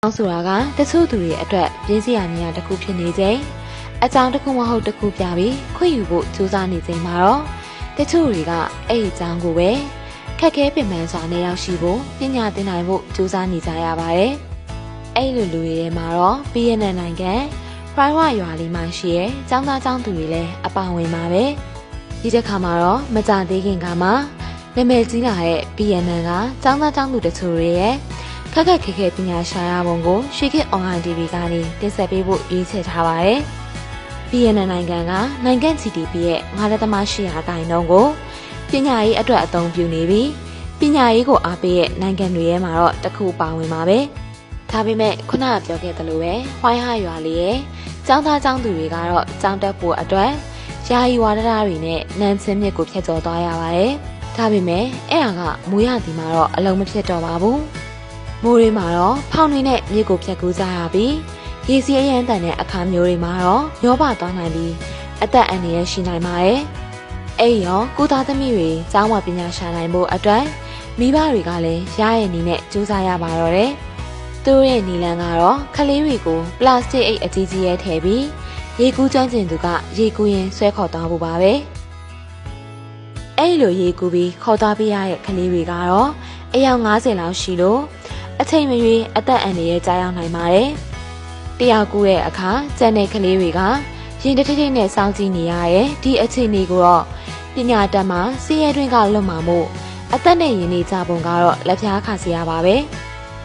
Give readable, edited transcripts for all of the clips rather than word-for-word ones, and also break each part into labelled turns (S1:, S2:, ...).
S1: ဆိုတာကတချို့သူတွေအတွက်ပြင်းစရာနေရာတစ်ခုဖြစ်နေချိန်အကြောင်းတစ်ခုမဟုတ်တစ်ခုပြပြီးခွင့်ယူဖို့ကြိုးစားနေချိန်မှာတော့တချို့တွေကအဲ့ဒီအကြောင်းကိုပဲခက်ခဲပင်ပန်းစွာနဲ့ရောက်ရှိဖို့ပညာသင်နိုင်ဖို့ကြိုးစားနေကြရပါတယ်။အဲ့လိုလူတွေထဲမှာတော့ပြည်ရတဲ့နိုင်ငံပရိုင်ဝါရွာလေးမှာရှိတဲ့ကျောင်းသားကျောင်းသူတွေလည်းအပါဝင်ပါပဲ။ဒီတစ်ခါမှာတော့မကြသေးခင်ကမှနာမည်ကြီးလာတဲ့ပြည်ရနန်ကကျောင်းသားကျောင်းသူတချို့တွေရဲ့ခက်ခက်ခဲခဲပညာရှာရပုံကိုရွှေခေတ် online TV ကနေတင်ဆက်ပေးဖို့ရွေးချယ်ထားပါတယ်။ပြည်ရနန်နိုင်ငံကနိုင်ငံ GDP ရဲ့9.8%ကိုပညာရေးအတွက်အသုံးပြုနေပြီးပညာရေးကိုအားပေးတဲ့နိုင်ငံတွေထဲမှာတော့တစ်ခုပါဝင်ပါပဲ။ဒါပေမဲ့ခုနကပြောခဲ့သလိုပဲဝိုင်းဟရွာလေးရဲ့ကျောင်းသားကျောင်းသူတွေကတော့ကျောင်းတက်ဖို့အတွက်ယာယီဝါဒတာတွေနဲ့နန်းချင်းမြစ်ကိုဖျက်ကျော်သွားရပါတယ်။ဒါပေမဲ့အဲ့ဒါကမိုးရသည်မှာတော့အလုံးမဖြစ်တော့ပါဘူး။မိုးတွေမှာတော့ဖောင်းတွေနဲ့မြစ်ကိုဖျက်ကူးကြရပြီးရေစီးအရန်တန်တဲ့အခါမျိုးတွေမှာတော့ရောပါသွားနိုင်ပြီးအသက်အန္တရာယ်ရှိနိုင်ပါတယ်။အဲ့ရောကိုသားသမီးတွေကျောင်းမှာပညာရှာနိုင်ဖို့အတွက်မိဘတွေကလည်းရရဲ့နည်းနဲ့ကြိုးစားရပါတော့တယ်။သူတို့ရဲ့နီလန်ကတော့ကလေးတွေကိုပလတ်စတစ်အိတ်အကြီးကြီးရဲထည့်ပြီးရေကူးကျွမ်းကျင်သူကရေကူးရင်ဆွဲခေါ်သွားဖို့ပါပဲ။အဲ့လိုရေကူးပြီးခေါ်သွားပေးရတဲ့ကလေးတွေကတော့အယောက်90လောက်ရှိလို့အချိန်မရွေးအသက်အန္တရာယ်ကြားရောက်နိုင်ပါတယ်။တယောက်ကူးတဲ့အခါကျန်တဲ့ကလေးတွေကရင်တစ်ထိတ်နဲ့စောင့်ကြည့်နေရတဲ့ဒီအခြေအနေကိုတော့ပညာတတ်မှာစီးရဲတွင်းကလွတ်မှာမို့အသက်နဲ့ရင်နေကြပုံကတော့လက်ဖြားခါစရာပါပဲ။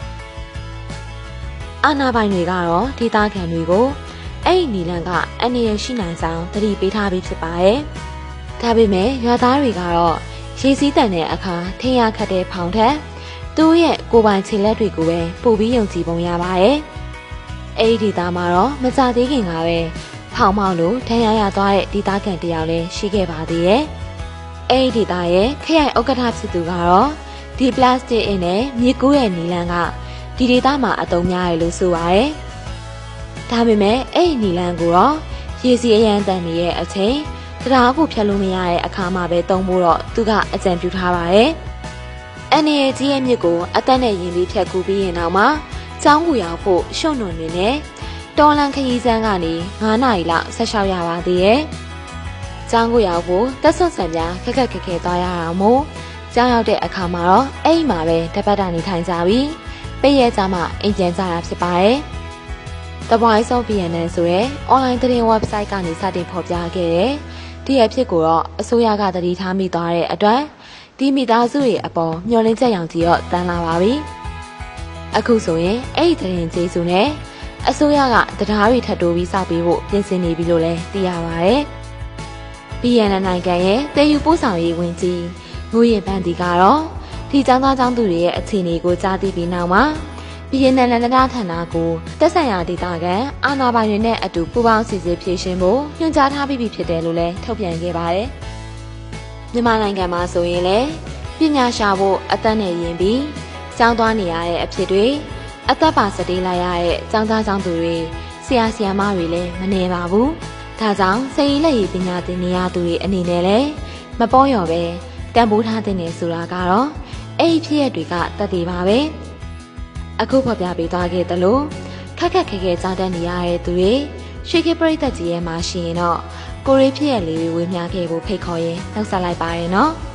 S1: အာနာပိုင်တွေကတော့ဒေသခံတွေကိုအဲ့ဒီနီလန်ကအန္တရာယ်ရှိနိုင်ဆောင်သတိပေးထားပြီးဖြစ်ပါတယ်။ဒါပေမဲ့ရွာသားတွေကတော့ရေစီးတန်တဲ့အခါထင်ရခတ်တဲ့ဖောင်ထက်သူ့ရဲ့ကိုယ်ပိုင်ခြေလက်တွေကိုပဲပို့ပြီးယုံကြည်ပုံရပါတယ်။အဲ့ဒီဒေသမှာတော့မကြသေးခင်ကပဲဖောင်မောက်လို့ထန်ရရသွားတဲ့ဒေသခံတယောက်လည်းရှိခဲ့ပါသေးတယ်။အဲ့ဒီဒေသရဲ့ခရိုင်ဥက္ကဋ္ဌဖြစ်သူကတော့ဒီပလတ်စတစ်အင်းနဲ့မြေကူးရဲ့နီလန်ကဒီဒေသမှာအသုံးများတယ်လို့ဆိုပါတယ်။ဒါပေမဲ့အဲ့ဒီနီလန်ကိုတော့ရေစီအရန်တန်နေရဲ့အချိန်တရားကိုဖျက်လို့မရတဲ့အခါမှာပဲသုံးဖို့တော့သူကအကြံပြုထားပါတယ်။အနေရဲ့ကြီးရဲ့မြစ်ကိုအသက်နဲ့ရင်ပြီးဖြတ်ကူးပြီးရင်တော့မှကျောင်းကိုရောက်ဖို့ရှုံ့နွန်နေနဲ့တော်လန်ခရီးစန်းကနေ9နာရီလောက်ဆက်လျှောက်ရပါသေးရဲ့။ကျောင်းကိုရောက်ဖို့တက်ဆွတ်ဆန်ပြခက်ခက်ခဲခဲသွားရအောင်မို့ကျောင်းရောက်တဲ့အခါမှာတော့အဲ့ဒီမှာပဲတပတ်တာနေထိုင်ကြပြီးပိတ်ရဲကြမှာအိမ်ပြန်ကြတာဖြစ်ပါတယ်။ The Voice of Vietnam ဆိုတဲ့ online သတင်း website ကနေစတင်ဖော်ပြခဲ့တဲ့ဒီအဖြစ်ကိုတော့အစိုးရကတတိထားမိသွားတဲ့အတွက်ဒီမိသားစုရဲ့အပေါ်မျှော်လင့်ချက်ရောင်ကြီးတော့တန်းလာပါပြီ။အခုဆိုရင်အဲ့ဒီသတင်းကျေးဇူးနဲ့အစိုးရကတရားတွေထပ်တိုးပြီးစောက်ပေးဖို့ပြင်ဆင်နေပြီလို့လည်းသိရပါတယ်။ BNN နိုင်ငံရဲ့တည်ယူပို့ဆောင်ရေးဝန်ကြီးငိုးရင်ပန်းတီကတော့ဒီကျောင်းသားကျောင်းသူတွေရဲ့အခြေအနေကိုကြားသိပြီးနောက်မှာBNN လန်ဒဌာနကိုတက်ဆိုင်ရာဒေသခံအာဏာပိုင်တွေနဲ့အတူပူးပေါင်းစီစဉ်ဖြည့်ရှင်းဖို့ညွှန်ကြားထားပြီးဖြစ်တယ်လို့လည်းထုတ်ပြန်ခဲ့ပါတယ်။မြန်မာနိုင်ငံမှာဆိုရင်လည်းပညာရှာဖို့အသက်နဲ့ယဉ်ပြီးကျောင်းသွားနေရတဲ့အဖြစ်တွေအသက်ပါစတေးလိုက်ရတဲ့ကျောင်းသားကျောင်းသူတွေဆရာဆရာမတွေလည်းမနေပါဘူး။ဒါကြောင့်စိတ်ရည်လက်ရည်ပညာသင်နေရသူတွေအနေနဲ့လည်းမပေါ်ရော်ပဲတန်ဖိုးထားတဲ့နေဆိုတာကတော့အဲ့ဒီဖြစ်ရတွေကတတ်သေးပါပဲ။အခုဖော်ပြပေးသွားခဲ့သလိုခက်ခက်ခဲခဲကြားတတ်နေရတဲ့သူတွေရွှေခေပရိသတ်ကြီးရဲ့မှာရှိရင်တော့ကိုရီဖြစ်ရလေးတွေဝေမျှခဲ့ဖို့ဖိတ်ခေါ်ရင်နှုတ်ဆက်လိုက်ပါရနော်။